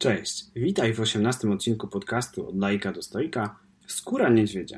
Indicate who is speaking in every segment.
Speaker 1: Cześć, witaj w 18 odcinku podcastu Od laika do stoika Skóra niedźwiedzia.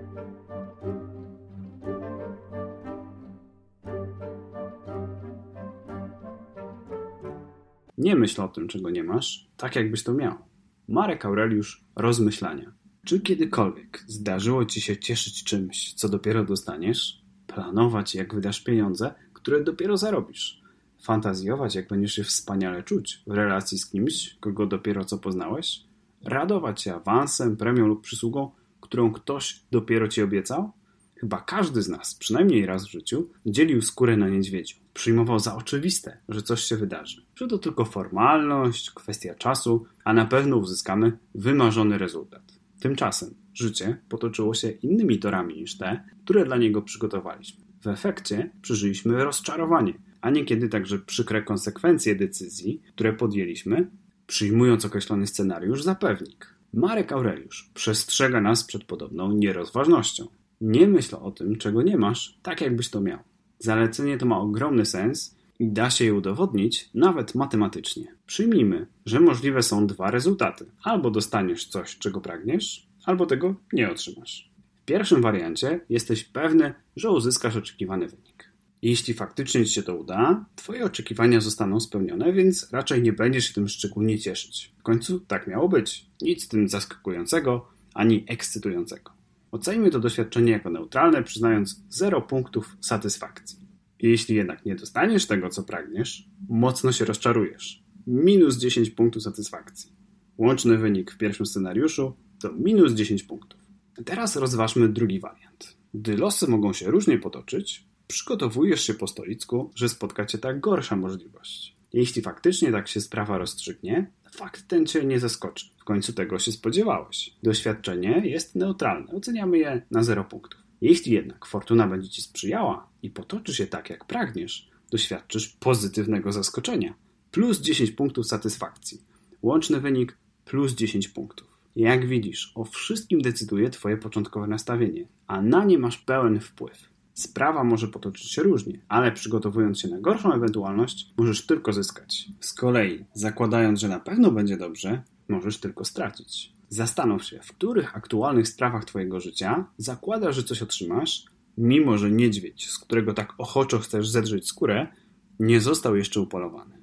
Speaker 1: Nie myśl o tym, czego nie masz, tak jakbyś to miał. Marek Aureliusz, Rozmyślania. Czy kiedykolwiek zdarzyło Ci się cieszyć czymś, co dopiero dostaniesz? Planować, jak wydasz pieniądze, które dopiero zarobisz? Fantazjować, jak będziesz się wspaniale czuć w relacji z kimś, kogo dopiero co poznałeś? Radować się awansem, premią lub przysługą, którą ktoś dopiero Ci obiecał? Chyba każdy z nas, przynajmniej raz w życiu, dzielił skórę na niedźwiedziu. Przyjmował za oczywiste, że coś się wydarzy. Że to tylko formalność, kwestia czasu, a na pewno uzyskamy wymarzony rezultat. Tymczasem życie potoczyło się innymi torami niż te, które dla niego przygotowaliśmy. W efekcie przeżyliśmy rozczarowanie, a niekiedy także przykre konsekwencje decyzji, które podjęliśmy, przyjmując określony scenariusz za pewnik. Marek Aureliusz przestrzega nas przed podobną nierozważnością. Nie myśl o tym, czego nie masz, tak jakbyś to miał. Zalecenie to ma ogromny sens i da się je udowodnić nawet matematycznie. Przyjmijmy, że możliwe są dwa rezultaty. Albo dostaniesz coś, czego pragniesz, albo tego nie otrzymasz. W pierwszym wariancie jesteś pewny, że uzyskasz oczekiwany wynik. Jeśli faktycznie Ci się to uda, Twoje oczekiwania zostaną spełnione, więc raczej nie będziesz się tym szczególnie cieszyć. W końcu tak miało być. Nic w tym zaskakującego, ani ekscytującego. Oceńmy to doświadczenie jako neutralne, przyznając 0 punktów satysfakcji. Jeśli jednak nie dostaniesz tego, co pragniesz, mocno się rozczarujesz. Minus 10 punktów satysfakcji. Łączny wynik w pierwszym scenariuszu to minus 10 punktów. Teraz rozważmy drugi wariant. Gdy losy mogą się różnie potoczyć, przygotowujesz się po stoicku, że spotka Cię ta gorsza możliwość. Jeśli faktycznie tak się sprawa rozstrzygnie, fakt ten Cię nie zaskoczy. W końcu tego się spodziewałeś. Doświadczenie jest neutralne. Oceniamy je na 0 punktów. Jeśli jednak fortuna będzie Ci sprzyjała i potoczy się tak, jak pragniesz, doświadczysz pozytywnego zaskoczenia. Plus 10 punktów satysfakcji. Łączny wynik plus 10 punktów. Jak widzisz, o wszystkim decyduje Twoje początkowe nastawienie, a na nie masz pełen wpływ. Sprawa może potoczyć się różnie, ale przygotowując się na gorszą ewentualność, możesz tylko zyskać. Z kolei, zakładając, że na pewno będzie dobrze, możesz tylko stracić. Zastanów się, w których aktualnych sprawach Twojego życia zakładasz, że coś otrzymasz, mimo że niedźwiedź, z którego tak ochoczo chcesz zedrzeć skórę, nie został jeszcze upolowany.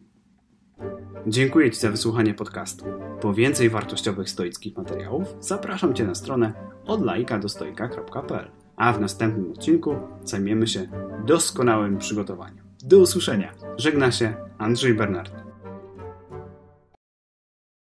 Speaker 1: Dziękuję Ci za wysłuchanie podcastu. Po więcej wartościowych stoickich materiałów zapraszam Cię na stronę odlaikadostoika.pl. A w następnym odcinku zajmiemy się doskonałym przygotowaniem. Do usłyszenia. Żegna się Andrzej Bernard.